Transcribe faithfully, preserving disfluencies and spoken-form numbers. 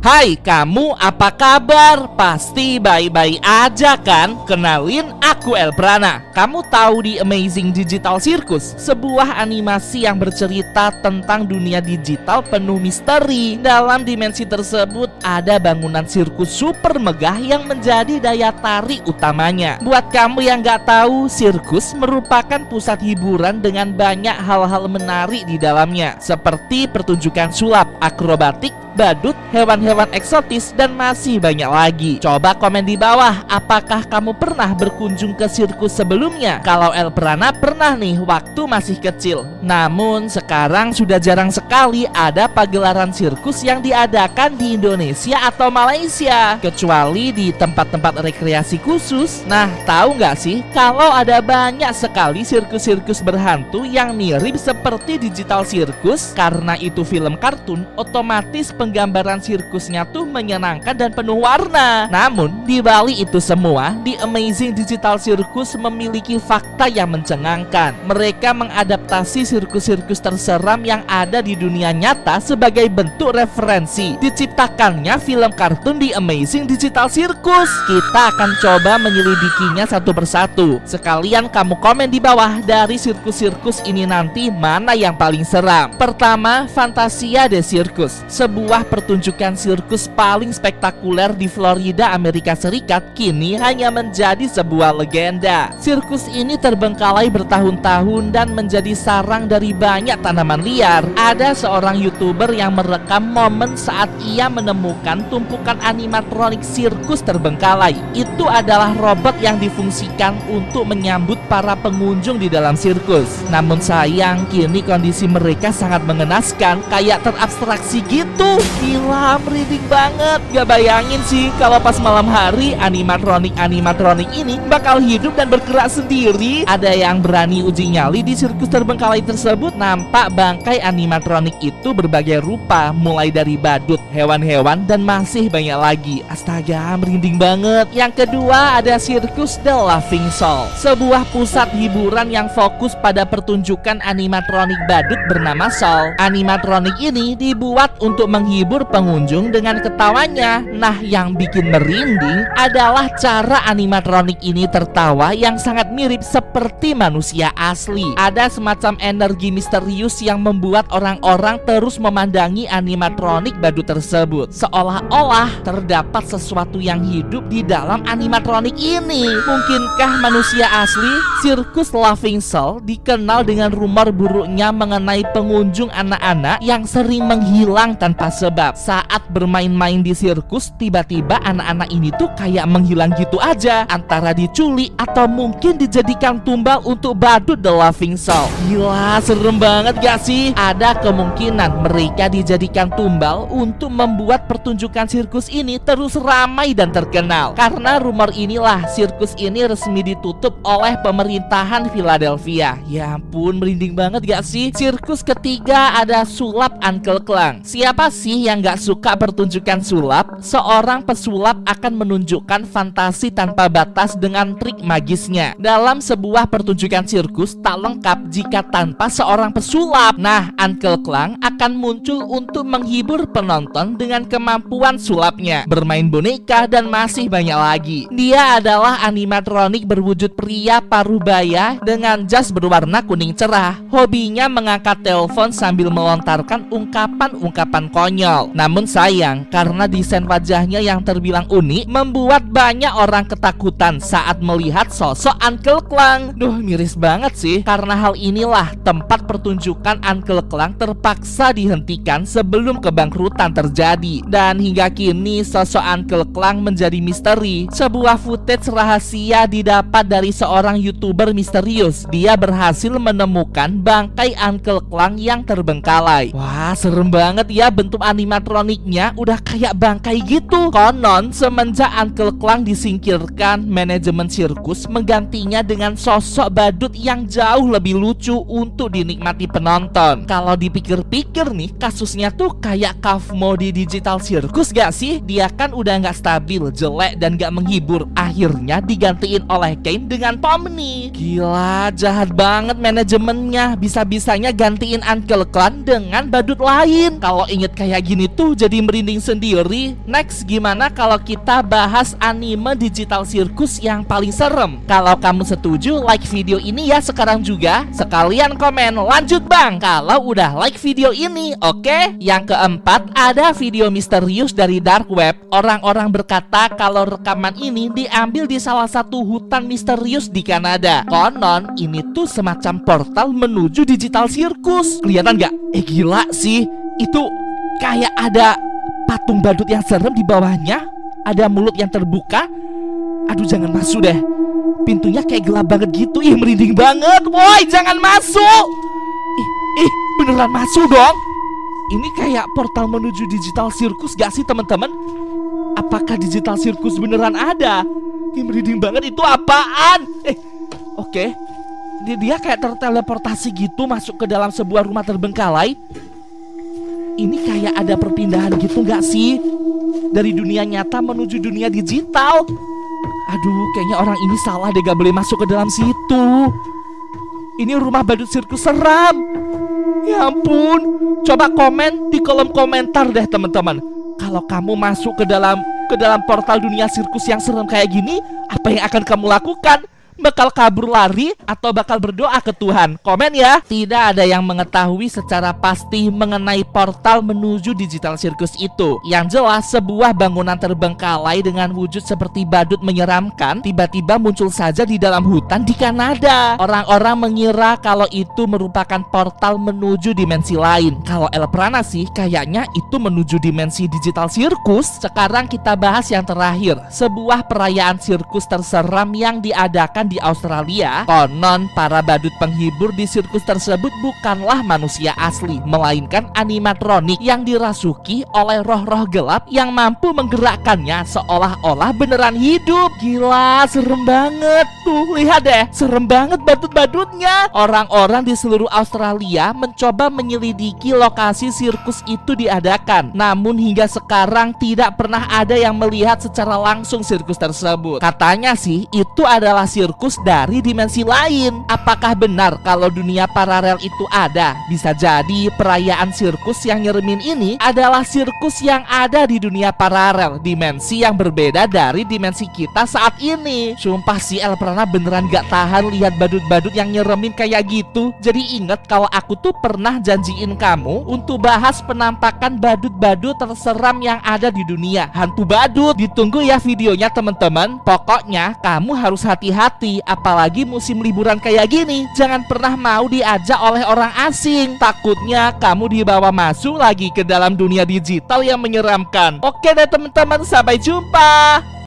Hai kamu, apa kabar? Pasti baik-baik aja kan? Kenalin, aku Elprana. Kamu tahu di Amazing Digital Circus? Sebuah animasi yang bercerita tentang dunia digital penuh misteri. Dalam dimensi tersebut ada bangunan sirkus super megah yang menjadi daya tarik utamanya. Buat kamu yang gak tahu, sirkus merupakan pusat hiburan dengan banyak hal-hal menarik di dalamnya, seperti pertunjukan sulap, akrobatik, badut, hewan-hewan eksotis, dan masih banyak lagi. Coba komen di bawah, apakah kamu pernah berkunjung ke sirkus sebelumnya? Kalau Elprana pernah nih waktu masih kecil. Namun sekarang sudah jarang sekali ada pagelaran sirkus yang diadakan di Indonesia atau Malaysia, kecuali di tempat-tempat rekreasi khusus. Nah, tahu nggak sih kalau ada banyak sekali sirkus-sirkus berhantu yang mirip seperti digital sirkus? Karena itu film kartun, otomatis penggambaran sirkusnya tuh menyenangkan dan penuh warna. Namun di balik itu semua, di Amazing Digital Circus memiliki fakta yang mencengangkan. Mereka mengadaptasi sirkus-sirkus terseram yang ada di dunia nyata sebagai bentuk referensi. Diciptakannya film kartun di Amazing Digital Circus. Kita akan coba menyelidikinya satu persatu. Sekalian kamu komen di bawah, dari sirkus-sirkus ini nanti mana yang paling seram. Pertama, Fantasia The Circus, sebuah pertunjukan sirkus paling spektakuler di Florida, Amerika Serikat, kini hanya menjadi sebuah legenda. Sirkus ini terbengkalai bertahun-tahun dan menjadi sarang dari banyak tanaman liar. Ada seorang YouTuber yang merekam momen saat ia menemukan tumpukan animatronik sirkus terbengkalai. Itu adalah robot yang difungsikan untuk menyambut para pengunjung di dalam sirkus. Namun sayang, kini kondisi mereka sangat mengenaskan, kayak terabstraksi gitu. Gila, merinding banget. Gak bayangin sih kalau pas malam hari animatronik-animatronik ini bakal hidup dan bergerak sendiri. Ada yang berani uji nyali di sirkus terbengkalai tersebut. Nampak bangkai animatronik itu berbagai rupa, mulai dari badut, hewan-hewan, dan masih banyak lagi. Astaga, merinding banget. Yang kedua ada sirkus The Laughing Soul, sebuah pusat hiburan yang fokus pada pertunjukan animatronik badut bernama Soul. Animatronik ini dibuat untuk menghibur pengunjung dengan ketawanya. Nah, yang bikin merinding adalah cara animatronik ini tertawa yang sangat mirip seperti manusia asli. Ada semacam energi misterius yang membuat orang-orang terus memandangi animatronik badut tersebut, seolah-olah terdapat sesuatu yang hidup di dalam animatronik ini. Mungkinkah manusia asli? Sirkus Laughing Soul dikenal dengan rumor buruknya mengenai pengunjung anak-anak yang sering menghilang tanpa sebab. Saat bermain-main di sirkus, tiba-tiba anak-anak ini tuh kayak menghilang gitu aja, antara diculik atau mungkin dijadikan tumbal untuk badut The Laughing Soul. Gila, serem banget gak sih? Ada kemungkinan mereka dijadikan tumbal untuk membuat pertunjukan sirkus ini terus ramai dan terkenal. Karena rumor inilah sirkus ini resmi ditutup oleh pemerintahan Philadelphia. Ya ampun, merinding banget gak sih? Sirkus ketiga ada sulap Uncle Klang. Siapa sih yang gak suka pertunjukan sulap? Seorang pesulap akan menunjukkan fantasi tanpa batas dengan trik magisnya. Dalam sebuah pertunjukan sirkus tak lengkap jika tanpa seorang pesulap. Nah, Uncle Klang akan muncul untuk menghibur penonton dengan kemampuan sulapnya, bermain boneka, dan masih banyak lagi. Dia adalah animatronik berwujud pria parubaya dengan jas berwarna kuning cerah. Hobinya mengangkat telepon sambil melontarkan ungkapan-ungkapan konyol. Namun sayang, karena desain wajahnya yang terbilang unik, membuat banyak orang ketakutan saat melihat sosok Uncle Klang. Duh, miris banget sih. Karena hal inilah tempat pertunjukan Uncle Klang terpaksa dihentikan sebelum kebangkrutan terjadi. Dan hingga kini sosok Uncle Klang menjadi misteri. Sebuah footage rahasia didapat dari seorang YouTuber misterius. Dia berhasil menemukan bangkai Uncle Klang yang terbengkalai. Wah, serem banget ya, bentuk animatroniknya udah kayak bangkai gitu. Konon semenjak Uncle Klang disingkirkan, manajemen sirkus menggantinya dengan sosok badut yang jauh lebih lucu untuk dinikmati penonton. Kalau dipikir-pikir nih, kasusnya tuh kayak Kafmo di digital sirkus gak sih? Dia kan udah gak stabil, jelek, dan gak menghibur. Akhirnya digantiin oleh Kane dengan Pomni. Gila, jahat banget manajemennya. Bisa-bisanya gantiin Uncle Klang dengan badut lain. Kalau inget kayak kayak gini tuh jadi merinding sendiri. Next, gimana kalau kita bahas anime digital sirkus yang paling serem? Kalau kamu setuju, like video ini ya sekarang juga. Sekalian komen, lanjut bang kalau udah like video ini, oke? Okay? Yang keempat, ada video misterius dari dark web. Orang-orang berkata kalau rekaman ini diambil di salah satu hutan misterius di Kanada. Konon, ini tuh semacam portal menuju digital sirkus. Kelihatan nggak? Eh gila sih, itu kayak ada patung badut yang serem di bawahnya. Ada mulut yang terbuka. Aduh jangan masuk deh. Pintunya kayak gelap banget gitu. Ih merinding banget. Woi jangan masuk. Ih, ih beneran masuk dong. Ini kayak portal menuju digital sirkus gak sih teman-teman? Apakah digital sirkus beneran ada? Ih merinding banget, itu apaan? Eh oke okay. Dia, dia kayak terteleportasi gitu masuk ke dalam sebuah rumah terbengkalai. Ini kayak ada perpindahan gitu gak sih? Dari dunia nyata menuju dunia digital. Aduh kayaknya orang ini salah deh, gak boleh masuk ke dalam situ. Ini rumah badut sirkus seram. Ya ampun. Coba komen di kolom komentar deh teman-teman. Kalau kamu masuk ke dalam ke dalam portal dunia sirkus yang serem kayak gini, apa yang akan kamu lakukan? Bakal kabur lari atau bakal berdoa ke Tuhan? Komen ya. Tidak ada yang mengetahui secara pasti mengenai portal menuju digital sirkus itu. Yang jelas sebuah bangunan terbengkalai dengan wujud seperti badut menyeramkan tiba-tiba muncul saja di dalam hutan di Kanada. Orang-orang mengira kalau itu merupakan portal menuju dimensi lain. Kalau Elprana sih kayaknya itu menuju dimensi digital sirkus. Sekarang kita bahas yang terakhir. Sebuah perayaan sirkus terseram yang diadakan di Australia. Konon para badut penghibur di sirkus tersebut bukanlah manusia asli, melainkan animatronik yang dirasuki oleh roh-roh gelap yang mampu menggerakkannya seolah-olah beneran hidup. Gila, serem banget. Tuh, lihat deh, serem banget badut-badutnya. Orang-orang di seluruh Australia mencoba menyelidiki lokasi sirkus itu diadakan. Namun hingga sekarang tidak pernah ada yang melihat secara langsung sirkus tersebut. Katanya sih, itu adalah sirkus dari dimensi lain. Apakah benar kalau dunia paralel itu ada? Bisa jadi perayaan sirkus yang nyeremin ini adalah sirkus yang ada di dunia paralel, dimensi yang berbeda dari dimensi kita saat ini. Sumpah sih Elprana beneran gak tahan lihat badut-badut yang nyeremin kayak gitu. Jadi inget kalau aku tuh pernah janjiin kamu untuk bahas penampakan badut-badut terseram yang ada di dunia. Hantu badut. Ditunggu ya videonya teman-teman. Pokoknya kamu harus hati-hati. Apalagi musim liburan kayak gini. Jangan pernah mau diajak oleh orang asing. Takutnya kamu dibawa masuk lagi ke dalam dunia digital yang menyeramkan. Oke deh teman-teman, sampai jumpa.